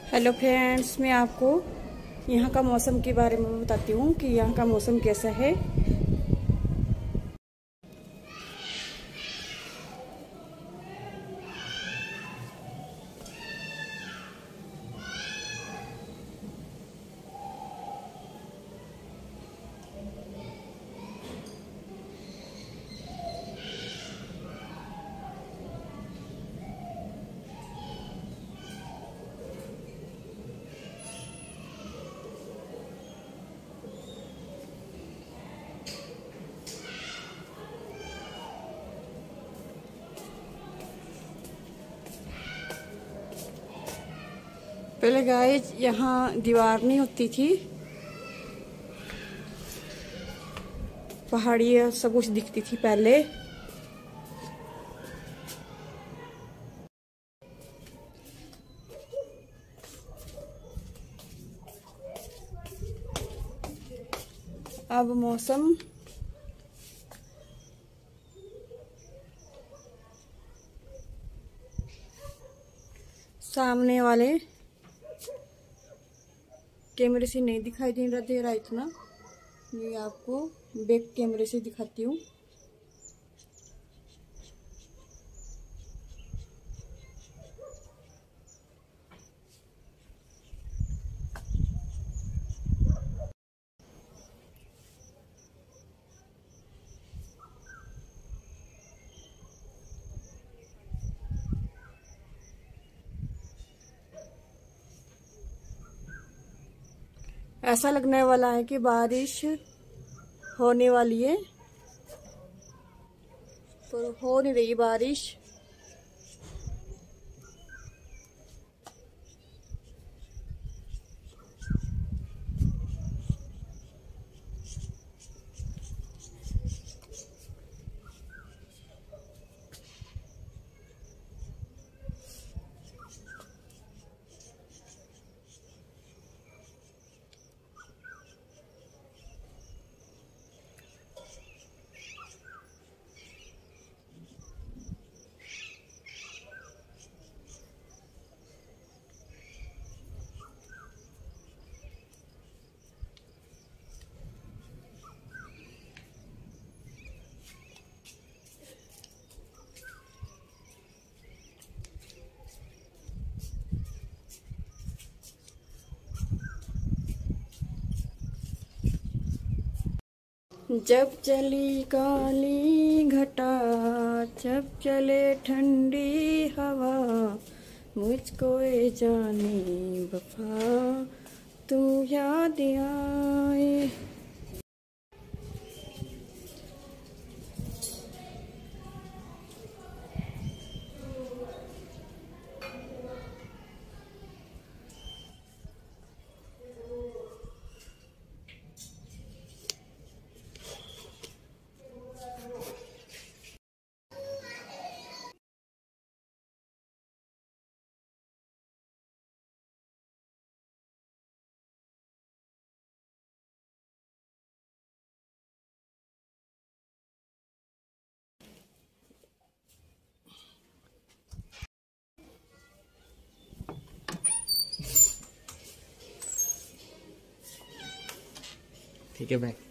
Hello friends, मैं आपको यहाँ का मौसम के बारे में बताती हूँ कि यहाँ का मौसम कैसा है। पहले गाइस यहाँ दीवार नहीं होती थी, पहाड़ियाँ सब कुछ दिखती थी पहले। अब मौसम सामने वाले कैमरे से नहीं दिखाई दे रहा इतना, ये आपको बैक कैमरे से दिखाती हूँ। ऐसा लगने वाला है कि बारिश होने वाली है, पर हो नहीं रही बारिश। जब चली काली घटा, जब चले ठंडी हवा, मुझको ए जाने वफा तू याद आए। ठीक है भाई।